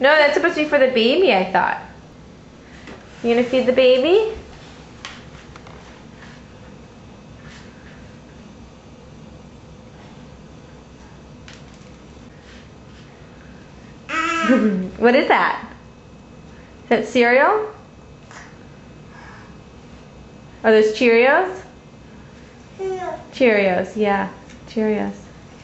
No, that's supposed to be for the baby, I thought. You gonna feed the baby? What is that? Is that cereal? Are those Cheerios? Cheerios, yeah. Cheerios.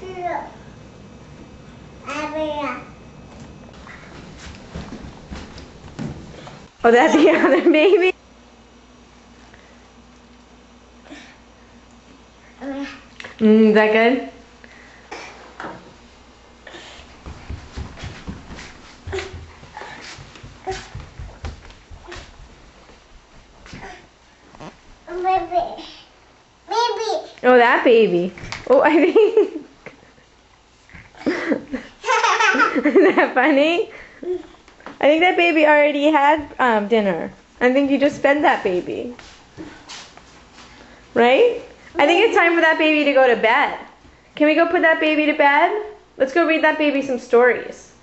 Oh, that's the other baby? Is that good? Oh, that baby. Oh, I think. Isn't that funny? I think that baby already had dinner. I think you just fed that baby. Right? I think it's time for that baby to go to bed. Can we go put that baby to bed? Let's go read that baby some stories.